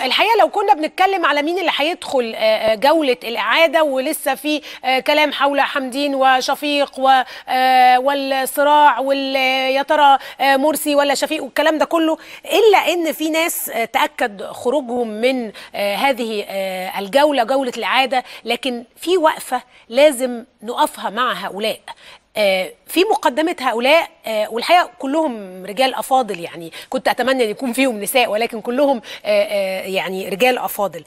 الحقيقه لو كنا بنتكلم على مين اللي هيدخل جوله الاعاده، ولسه في كلام حول حمدين وشفيق والصراع يا ترى مرسي ولا شفيق والكلام ده كله، الا ان في ناس تاكد خروجهم من هذه الجوله، جوله الاعاده، لكن في وقفه لازم نقفها مع هؤلاء. في مقدمة هؤلاء، والحقيقة كلهم رجال أفاضل، يعني كنت أتمنى أن يكون فيهم نساء، ولكن كلهم يعني رجال أفاضل.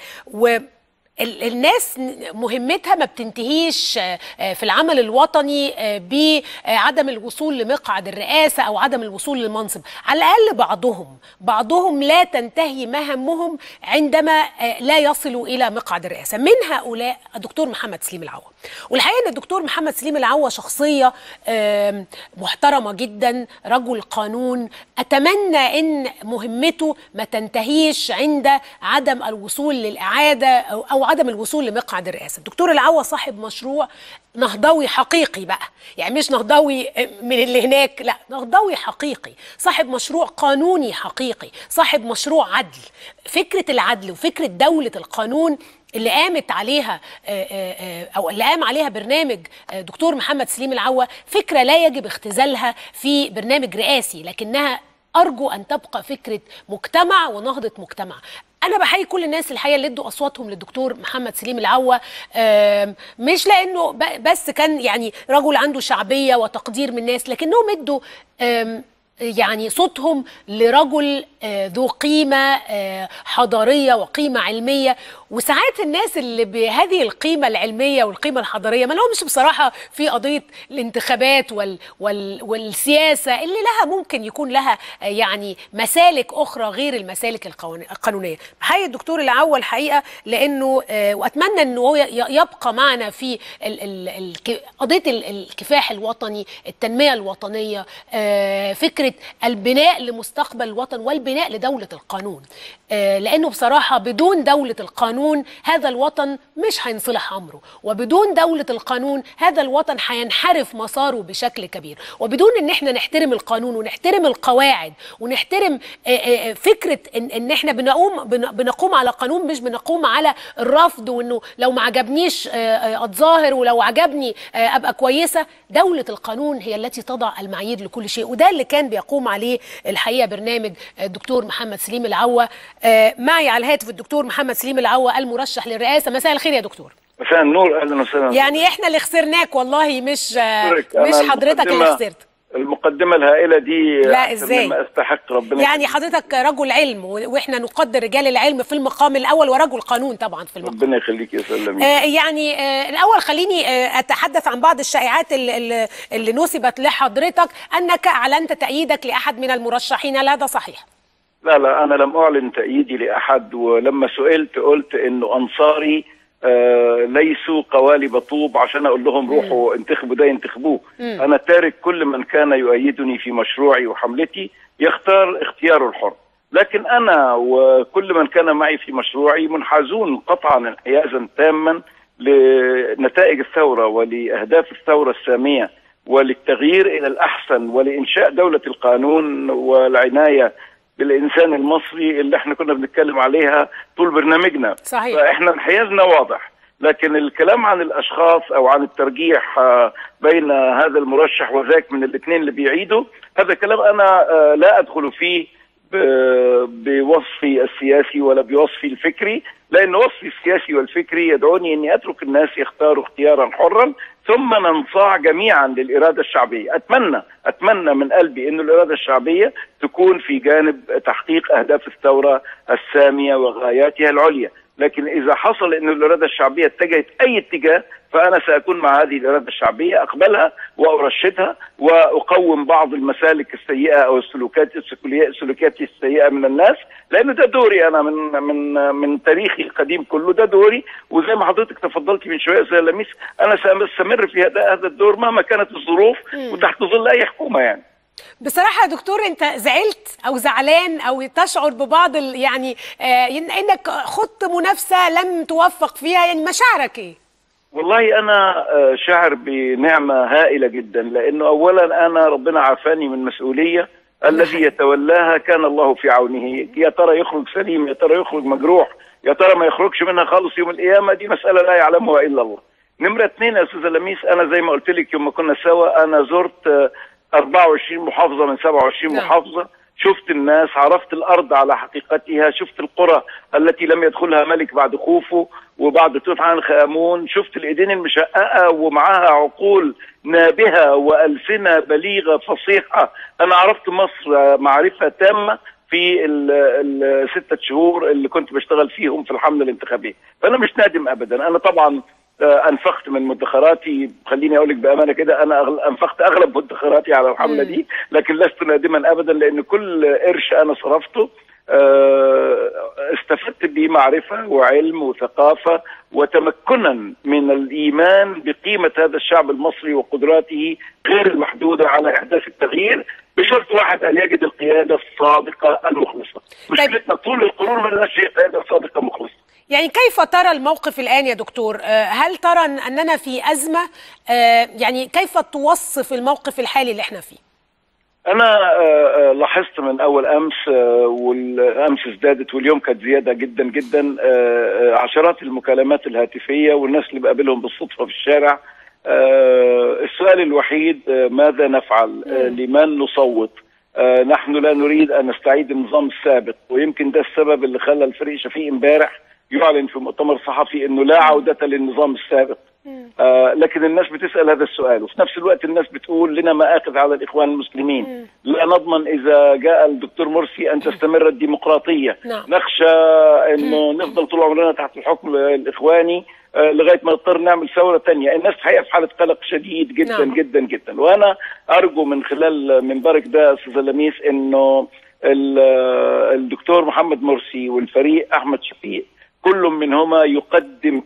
الناس مهمتها ما بتنتهيش في العمل الوطني بعدم الوصول لمقعد الرئاسة أو عدم الوصول للمنصب. على الأقل بعضهم لا تنتهي مهامهم عندما لا يصلوا إلى مقعد الرئاسة. من هؤلاء الدكتور محمد سليم العوا. والحقيقة أن الدكتور محمد سليم العوا شخصية محترمة جدا، رجل قانون. أتمنى أن مهمته ما تنتهيش عند عدم الوصول للإعادة أو عدم الوصول لمقعد الرئاسة. الدكتور العوا صاحب مشروع نهضوي حقيقي بقى، يعني مش نهضوي من اللي هناك، لا، نهضوي حقيقي، صاحب مشروع قانوني حقيقي، صاحب مشروع عدل. فكرة العدل وفكرة دولة القانون اللي قامت عليها أو اللي قام عليها برنامج دكتور محمد سليم العوا، فكرة لا يجب اختزالها في برنامج رئاسي، لكنها أرجو أن تبقى فكرة مجتمع ونهضة مجتمع. أنا بحيي كل الناس الحقيقة اللي ادوا أصواتهم للدكتور محمد سليم العوا، مش لأنه بس كان يعني رجل عنده شعبية وتقدير من الناس، لكنهم ادوا يعني صوتهم لرجل ذو قيمة حضارية وقيمة علمية. وساعات الناس اللي بهذه القيمة العلمية والقيمة الحضارية ما لهمش بصراحة في قضية الانتخابات والسياسة اللي لها ممكن يكون لها يعني مسالك أخرى غير المسالك القانونية. بحيي الدكتور العوا الحقيقة لأنه وأتمنى أنه هو يبقى معنا في قضية الكفاح الوطني، التنمية الوطنية، فكرة البناء لمستقبل الوطن والبناء لدولة القانون، لأنه بصراحة بدون دولة القانون هذا الوطن مش هينصلح أمره، وبدون دولة القانون هذا الوطن هينحرف مساره بشكل كبير. وبدون ان احنا نحترم القانون ونحترم القواعد ونحترم فكرة ان احنا بنقوم على قانون، مش بنقوم على الرفض، وانه لو ما عجبنيش اتظاهر ولو عجبني ابقى كويسة. دولة القانون هي التي تضع المعايير لكل شيء، وده اللي كان بيقوم عليه الحقيقة برنامج الدكتور محمد سليم العوا. معي على الهاتف الدكتور محمد سليم العوا المرشح للرئاسة. مساء الخير يا دكتور. مساء النور، اهلا وسهلا. يعني احنا اللي خسرناك والله، مش حضرتك اللي خسرت. المقدمة الهائلة دي لا ازاي ما استحق ربنا. يعني حضرتك رجل علم، واحنا نقدر رجال العلم في المقام الاول، ورجل قانون طبعا في المقام. ربنا يخليك يا سلمي. يعني الاول خليني اتحدث عن بعض الشائعات اللي نسبت لحضرتك انك اعلنت تأييدك لاحد من المرشحين، هل هذا صحيح؟ لا انا لم اعلن تأييدي لاحد، ولما سئلت قلت انه انصاري ليسوا قوالب طوب عشان اقول لهم روحوا انتخبوا ده ينتخبوه. انا تارك كل من كان يؤيدني في مشروعي وحملتي يختار اختياره الحر، لكن انا وكل من كان معي في مشروعي منحازون قطعا انحيازا تاما لنتائج الثوره ولاهداف الثوره الساميه وللتغيير الى الاحسن ولانشاء دوله القانون والعنايه بالإنسان المصري اللي احنا كنا بنتكلم عليها طول برنامجنا. صحيح. فاحنا انحيازنا واضح، لكن الكلام عن الأشخاص أو عن الترجيح بين هذا المرشح وذاك من الاثنين اللي بيعيدوا، هذا كلام أنا لا أدخل فيه بوصفي السياسي ولا بوصفي الفكري، لأن وصفي السياسي والفكري يدعوني أني أترك الناس يختاروا اختيارا حرا، ثم ننصاع جميعا للإرادة الشعبية. أتمنى من قلبي أن الإرادة الشعبية تكون في جانب تحقيق أهداف الثورة السامية وغاياتها العليا، لكن إذا حصل أن الإرادة الشعبية اتجهت أي اتجاه فأنا سأكون مع هذه الإرادة الشعبية، أقبلها وأرشدها وأقوم بعض المسالك السيئة أو السلوكيات السيئة من الناس، لأن ده دوري أنا من تاريخي القديم كله، ده دوري. وزي ما حضرتك تفضلت من شوية زي لميس، أنا سأستمر في هذا الدور مهما كانت الظروف وتحت ظل أي حكومة. يعني بصراحة يا دكتور، أنت زعلت أو زعلان أو تشعر ببعض يعني إنك خضت منافسة لم توفق فيها، يعني مشاعرك إيه؟ والله أنا شاعر بنعمة هائلة جدا، لأنه أولا أنا ربنا عافاني من مسؤولية الذي يتولاها كان الله في عونه. يا ترى يخرج سليم، يا ترى يخرج مجروح، يا ترى ما يخرجش منها خالص يوم القيامة، دي مسألة لا يعلمها إلا الله. نمرة 2 يا أستاذ لميس، أنا زي ما قلت لك يوم ما كنا سوا، أنا زرت 24 محافظة من 27 محافظة، شفت الناس، عرفت الأرض على حقيقتها، شفت القرى التي لم يدخلها ملك بعد خوفو وبعد توت عنخ آمون، شفت الإيدين المشققة ومعها عقول نابهة وألسنة بليغة فصيحة. أنا عرفت مصر معرفة تامة في ال6 شهور اللي كنت بشتغل فيهم في الحملة الانتخابية، فأنا مش نادم أبدا. أنا طبعا انفقت من مدخراتي، خليني اقول لك بامانه كده، انا انفقت اغلب مدخراتي على الحمله دي، لكن لست نادما ابدا، لان كل قرش انا صرفته استفدت به معرفه وعلم وثقافه وتمكنا من الايمان بقيمه هذا الشعب المصري وقدراته غير المحدوده على احداث التغيير، بشرط واحد: ان يجد القياده الصادقه المخلصه. مشكلتنا طول القرون ما لناش قياده صادقه مخلصه. يعني كيف ترى الموقف الآن يا دكتور؟ هل ترى أننا في أزمة؟ يعني كيف توصف الموقف الحالي اللي احنا فيه؟ أنا لاحظت من أول أمس، والأمس ازدادت واليوم كانت زيادة جدا جدا، عشرات المكالمات الهاتفية والناس اللي بقابلهم بالصدفة في الشارع. السؤال الوحيد: ماذا نفعل؟ لمن نصوت؟ نحن لا نريد أن نستعيد النظام السابق، ويمكن ده السبب اللي خلى الفريق شفيق امبارح يعلن في مؤتمر صحفي انه لا عودة للنظام السابق. لكن الناس بتسأل هذا السؤال، وفي نفس الوقت الناس بتقول لنا مآخذ على الإخوان المسلمين. لا نضمن إذا جاء الدكتور مرسي أن تستمر الديمقراطية. نخشى أنه نفضل طول عمرنا تحت الحكم الإخواني لغاية ما نضطر نعمل ثورة تانية. الناس الحقيقة في حالة قلق شديد جدا جدا جدا، وأنا أرجو من خلال منبرك ده أستاذ لميس أنه الدكتور محمد مرسي والفريق أحمد شفيق كل منهما يقدم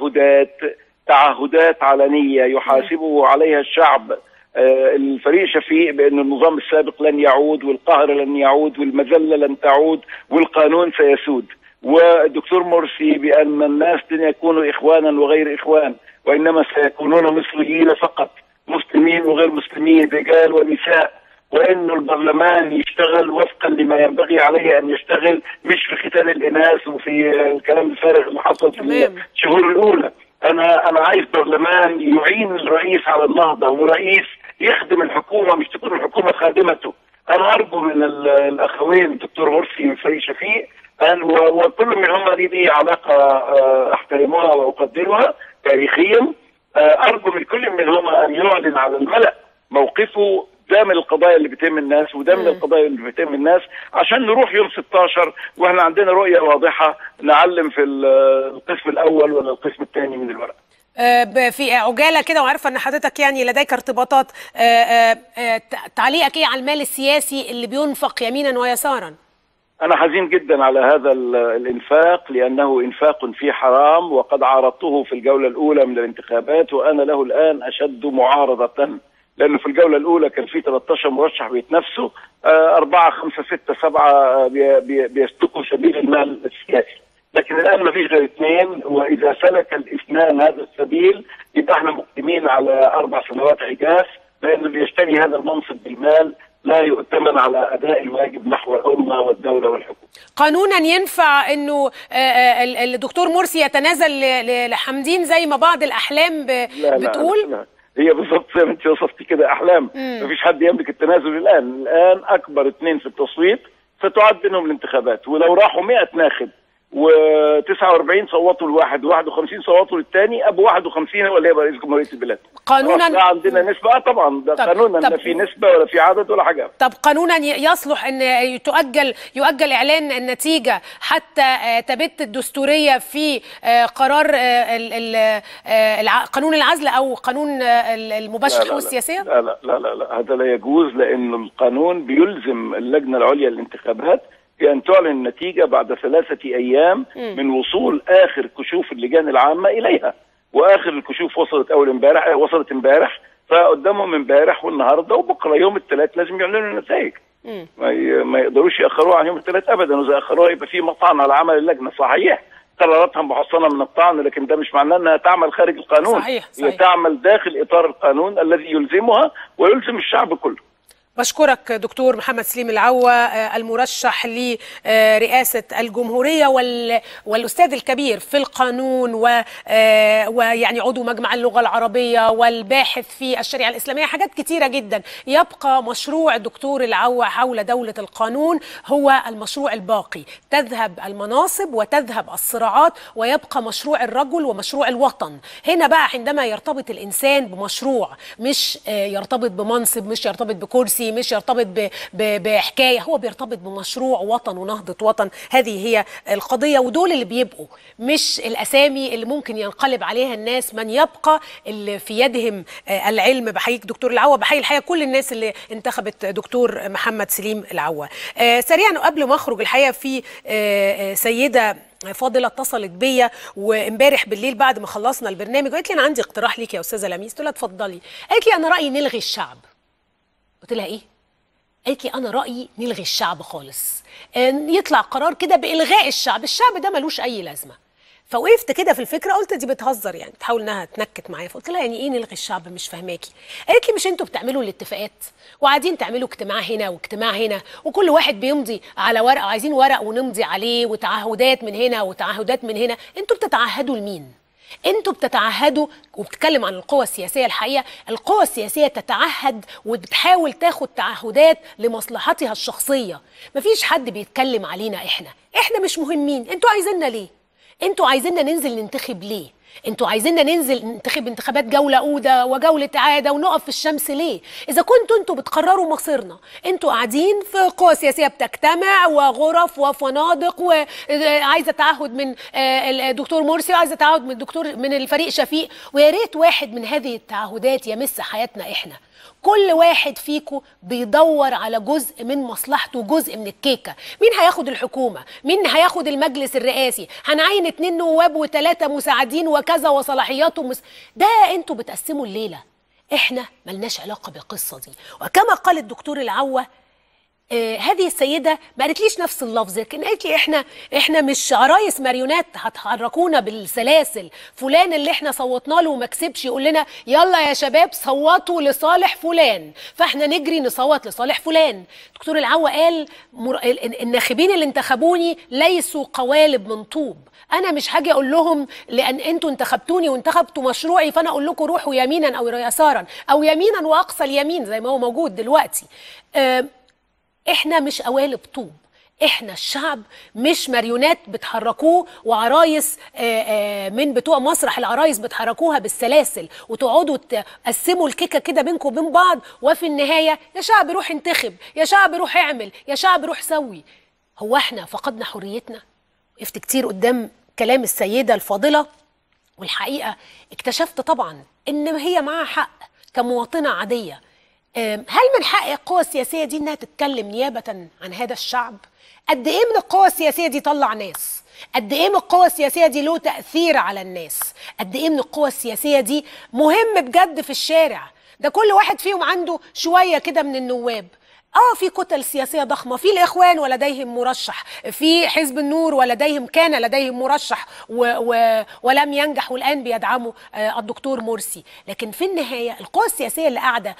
تعهدات علنية يحاسبه عليها الشعب. الفريق شفيق بأن النظام السابق لن يعود، والقهر لن يعود، والمذلة لن تعود، والقانون سيسود. والدكتور مرسي بأن الناس لن يكونوا إخوانا وغير إخوان، وإنما سيكونون مصريين فقط، مسلمين وغير مسلمين، رجال ونساء، وإنه البرلمان يشتغل وفقا لما ينبغي عليه أن يشتغل، مش في ختان الإناث وفي الكلام الفارغ اللي حصل في الشهور الأولى. أنا عايز برلمان يعين الرئيس على النهضة، ورئيس يخدم الحكومة مش تكون الحكومة خادمته. أنا أرجو من الأخوين الدكتور مرسي وفريق شفيق وكل منهم لي علاقة أحترمها وأقدرها تاريخيا، أرجو من كل منهم أن يعلن على الملأ موقفه ده من القضايا اللي بتهم الناس، وده من القضايا اللي بتهم الناس، عشان نروح يوم 16 واحنا عندنا رؤية واضحة نعلم في القسم الأول ولا القسم الثاني من الورق. في عجالة كده، وعارفة أن حضرتك يعني لديك ارتباطات، تعليقك إيه على المال السياسي اللي بينفق يمينا ويسارا؟ أنا حزين جدا على هذا الإنفاق، لأنه إنفاق فيه حرام، وقد عارضته في الجولة الأولى من الانتخابات، وأنا له الآن أشد معارضة، لأنه في الجولة الأولى كان في 13 مرشح بيتنافسوا، 4 5 6 7 بيسلكوا سبيل المال السياسي، لكن الآن ما فيش غير 2، وإذا سلك الاثنان هذا السبيل يبقى احنا مقدمين على 4 سنوات عجاف، لأنه اللي يشتري هذا المنصب بالمال لا يؤتمن على أداء الواجب نحو الأمة والدولة والحكومة. قانونا ينفع أنه الدكتور مرسي يتنازل لحمدين زي ما بعض الأحلام بتقول؟ لا. هي بالضبط زي ما انت وصفتي كده، احلام. مفيش حد يملك التنازل الان اكبر 2 في التصويت ستعد بينهم الانتخابات، ولو راحوا 100 ناخب و49 صوتوا لواحد و51 صوتوا للثاني، ابو 51 هو اللي هيبقى رئيس جمهوريه البلاد. قانونا عندنا نسبه طبعا، ده قانونا لا في نسبه ولا في عدد ولا حاجه. طب قانونا يصلح ان يؤجل اعلان النتيجه حتى تبت الدستوريه في قرار قانون العزل او قانون المباشر الحقوق السياسيه؟ لا لا لا لا لا، هذا لا يجوز، لأن القانون بيلزم اللجنه العليا للانتخابات بأن تعلن النتيجة بعد 3 أيام من وصول آخر كشوف اللجان العامة إليها، وآخر الكشوف وصلت امبارح، فقدامهم امبارح والنهارده وبكره يوم الثلاث لازم يعلنوا النتائج. ما يقدروش يأخروها عن يوم الثلاث أبدا، وإذا أخروها يبقى في مطعن على عمل اللجنة. صحيح قراراتها محصنة من الطعن، لكن ده مش معناه أنها تعمل خارج القانون. صحيح. هي تعمل داخل إطار القانون الذي يلزمها ويلزم الشعب كله. بشكرك دكتور محمد سليم العوة، المرشح لرئاسة الجمهورية والأستاذ الكبير في القانون ويعني عضو مجمع اللغة العربية والباحث في الشريعة الإسلامية، حاجات كتيرة جدا. يبقى مشروع الدكتور العوة حول دولة القانون هو المشروع الباقي، تذهب المناصب وتذهب الصراعات ويبقى مشروع الرجل ومشروع الوطن. هنا بقى عندما يرتبط الإنسان بمشروع، مش يرتبط بمنصب، مش يرتبط بكرسي، مش يرتبط بحكايه، هو بيرتبط بمشروع وطن ونهضه وطن. هذه هي القضيه، ودول اللي بيبقوا، مش الاسامي اللي ممكن ينقلب عليها الناس. من يبقى اللي في يدهم العلم. بحييك دكتور العوة، بحيي الحقيقه كل الناس اللي انتخبت دكتور محمد سليم العوة. سريعا قبل ما اخرج، الحقيقه في سيده فاضله اتصلت بيا وامبارح بالليل بعد ما خلصنا البرنامج وقالت لي انا عندي اقتراح ليك يا استاذه لميس. قلت لها اتفضلي. قالت لي انا رايي نلغي الشعب. قلت لها ايه؟ قالت لي انا رايي نلغي الشعب خالص، يطلع قرار كده بالغاء الشعب. الشعب ده ملوش اي لازمه. فوقفت كده في الفكره، قلت دي بتهزر يعني، بتحاول انها تنكت معايا. فقلت لها يعني ايه نلغي الشعب؟ مش فاهماكي. قالت لي مش انتوا بتعملوا الاتفاقات وقاعدين تعملوا اجتماع هنا واجتماع هنا وكل واحد بيمضي على ورقه وعايزين ورق ونمضي عليه وتعهدات من هنا وتعهدات من هنا. انتوا بتتعهدوا لمين؟ انتوا بتتعهدوا. وبتتكلم عن القوى السياسيه، الحقيقه القوى السياسيه تتعهد وبتحاول تاخد تعهدات لمصلحتها الشخصيه. مفيش حد بيتكلم علينا احنا مش مهمين. انتوا عايزيننا ليه؟ انتوا عايزيننا ننزل ننتخب ليه؟ انتوا عايزيننا ننزل ننتخب انتخابات جولة أولى وجولة إعادة ونقف في الشمس ليه؟ إذا كنتوا انتوا بتقرروا مصيرنا. انتوا قاعدين في قوى سياسية بتجتمع وغرف وفنادق وعايزة تعهد من الدكتور مرسي وعايزة تعهد من الدكتور من الفريق شفيق، ويا ريت واحد من هذه التعهدات يمس حياتنا احنا. كل واحد فيكم بيدور على جزء من مصلحته، جزء من الكيكة. مين هياخد الحكومة؟ مين هياخد المجلس الرئاسي؟ هنعين 2 نواب و3 مساعدين وكذا وصلاحيات ده انتوا بتقسموا الليلة. احنا ملناش علاقة بالقصة دي. وكما قال الدكتور العوة، هذه السيدة ما قالتليش نفس اللفظ، لكن قالت لي احنا مش عرايس ماريونات هتحركونا بالسلاسل. فلان اللي احنا صوتنا له وما كسبش يقول لنا يلا يا شباب صوتوا لصالح فلان، فاحنا نجري نصوت لصالح فلان. دكتور العوة قال الناخبين اللي انتخبوني ليسوا قوالب من طوب. انا مش هاجي اقول لهم لان انتوا انتخبتوني وانتخبتوا مشروعي فانا اقول لكم روحوا يمينا او يسارا او يمينا واقصى اليمين زي ما هو موجود دلوقتي. احنا مش قوالب طوب. احنا الشعب مش ماريونات بتحركوه وعرايس من بتوع مسرح العرايس بتحركوها بالسلاسل وتقعدوا تقسموا الكيكه كده بينكم وبين بعض، وفي النهايه يا شعب روح انتخب، يا شعب روح اعمل، يا شعب روح سوي. هو احنا فقدنا حريتنا؟ وقفت كتير قدام كلام السيده الفاضله، والحقيقه اكتشفت طبعا ان هي معاها حق كمواطنه عاديه. هل من حق القوى السياسية دي انها تتكلم نيابة عن هذا الشعب؟ قد ايه من القوى السياسية دي طلع ناس؟ قد ايه من القوى السياسية دي له تأثير على الناس؟ قد ايه من القوى السياسية دي مهم بجد في الشارع؟ ده كل واحد فيهم عنده شوية كده من النواب. في كتل سياسية ضخمة، في الإخوان ولديهم مرشح، في حزب النور كان لديهم مرشح ولم ينجح والآن بيدعموا الدكتور مرسي. لكن في النهاية القوى السياسية اللي قاعدة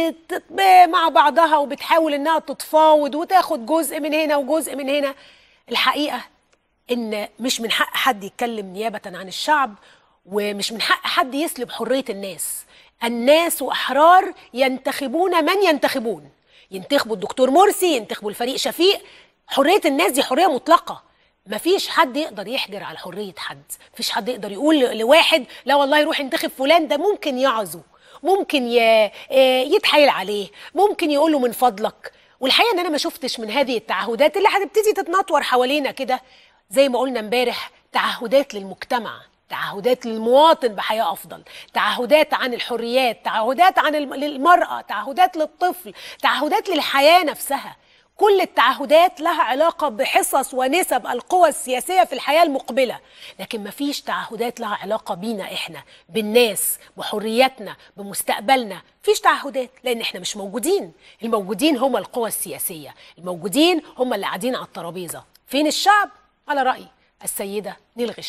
مع بعضها وبتحاول إنها تتفاوض وتاخد جزء من هنا وجزء من هنا، الحقيقة إن مش من حق حد يتكلم نيابة عن الشعب، ومش من حق حد يسلب حرية الناس. الناس أحرار ينتخبون من ينتخبون، ينتخبوا الدكتور مرسي، ينتخبوا الفريق شفيق. حرية الناس دي حرية مطلقة. مفيش حد يقدر يحجر على حرية حد. مفيش حد يقدر يقول لواحد لا والله يروح ينتخب فلان، ده ممكن يعزو، ممكن يتحايل عليه، ممكن يقول له من فضلك. والحقيقة ان انا ما شفتش من هذه التعهدات اللي هتبتدي تتنطور حوالينا كده زي ما قلنا امبارح، تعهدات للمجتمع، تعهدات للمواطن بحياة أفضل، تعهدات عن الحريات، تعهدات عن المرأة، تعهدات للطفل، تعهدات للحياة نفسها. كل التعهدات لها علاقة بحصص ونسب القوى السياسية في الحياة المقبلة، لكن مفيش تعهدات لها علاقة بينا إحنا، بالناس، بحرياتنا، بمستقبلنا. مفيش تعهدات لأن إحنا مش موجودين. الموجودين هم القوى السياسية، الموجودين هم اللي قاعدين على الترابيزة. فين الشعب؟ على رأي السيدة نلغي الشعب.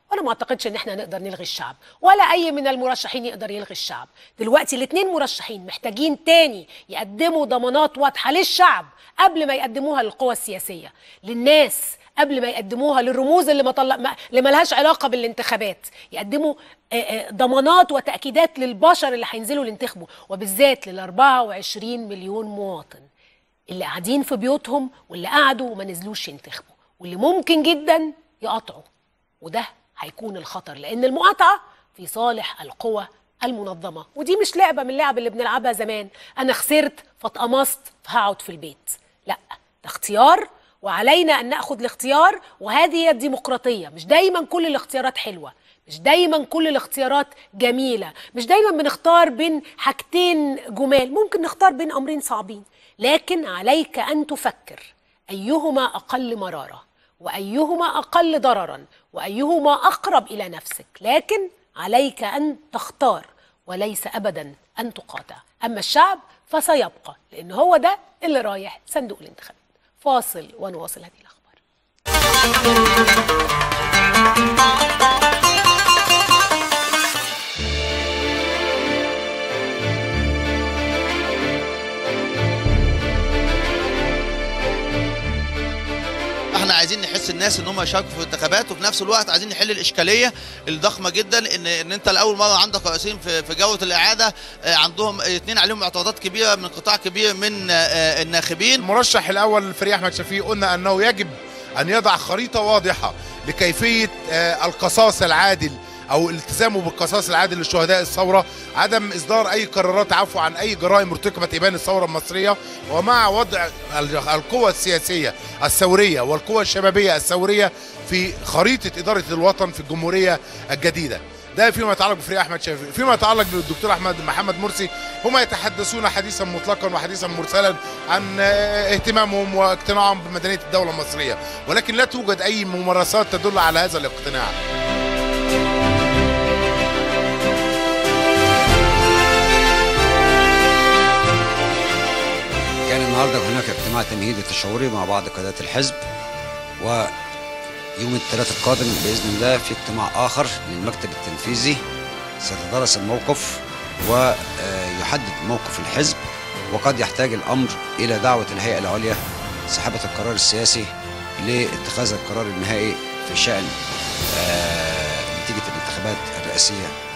وانا ما اعتقدش ان احنا نقدر نلغي الشعب، ولا اي من المرشحين يقدر يلغي الشعب. دلوقتي الاثنين مرشحين محتاجين تاني يقدموا ضمانات واضحه للشعب قبل ما يقدموها للقوى السياسيه، للناس قبل ما يقدموها للرموز اللي ما لهاش علاقه بالانتخابات. يقدموا ضمانات وتاكيدات للبشر اللي هينزلوا ينتخبوا، وبالذات لل 24 مليون مواطن اللي قاعدين في بيوتهم واللي قعدوا وما نزلوش ينتخبوا، واللي ممكن جدا يقاطعوا. وده هيكون الخطر، لأن المقاطعة في صالح القوى المنظمة، ودي مش لعبة من اللعب اللي بنلعبها زمان، أنا خسرت فاتقمصت فهقعد في البيت. لا، ده اختيار، وعلينا أن نأخذ الاختيار، وهذه هي الديمقراطية. مش دايما كل الاختيارات حلوة، مش دايما كل الاختيارات جميلة، مش دايما بنختار بين حاجتين جمال، ممكن نختار بين أمرين صعبين، لكن عليك أن تفكر أيهما أقل مرارة، وأيهما أقل ضررا، وأيهما أقرب إلى نفسك. لكن عليك أن تختار وليس أبدا أن تقاطع. أما الشعب فسيبقى، لأن هو ده اللي رايح صندوق الانتخابات. فاصل ونواصل هذه الأخبار. احنا عايزين نحس الناس ان هم يشاركوا في الانتخابات، وفي نفس الوقت عايزين نحل الاشكاليه الضخمه جدا ان انت لاول مره عندك رئيسين في جوله الاعاده عندهم اثنين عليهم اعتراضات كبيره من قطاع كبير من الناخبين. المرشح الاول الفريق احمد شفيق قلنا انه يجب ان يضع خريطه واضحه لكيفيه القصاص العادل او التزامه بالقصاص العادل لشهداء الثوره، عدم اصدار اي قرارات عفو عن اي جرائم ارتكبت ابان الثوره المصريه، ومع وضع القوى السياسيه الثوريه والقوى الشبابيه الثوريه في خريطه اداره الوطن في الجمهوريه الجديده. ده فيما يتعلق بفريق احمد شفيق. فيما يتعلق بالدكتور محمد مرسي، هم يتحدثون حديثا مطلقا وحديثا مرسلا عن اهتمامهم واقتناعهم بمدنيه الدوله المصريه، ولكن لا توجد اي ممارسات تدل على هذا الاقتناع. كان النهارده هناك اجتماع تمهيدي تشاوري مع بعض قيادات الحزب، ويوم الثلاثاء القادم باذن الله في اجتماع اخر للمكتب التنفيذي سيتدرس الموقف ويحدد موقف الحزب، وقد يحتاج الامر الى دعوه الهيئه العليا صاحبه القرار السياسي لاتخاذ القرار النهائي في شان نتيجه الانتخابات الرئاسيه